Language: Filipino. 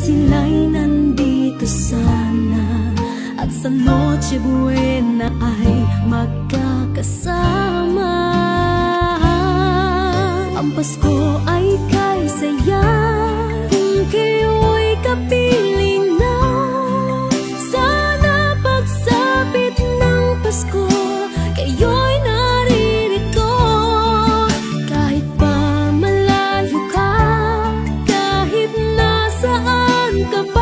sila'y nandito sana, at sa Noche Buena ay magkakasama. Ang Pasko ay kay saya, kung kayo'y kapiling na. Sana pagsapit ng Pasko, kayo'y naririto. Kahit pa malayo ka, kahit nasaan ka pa,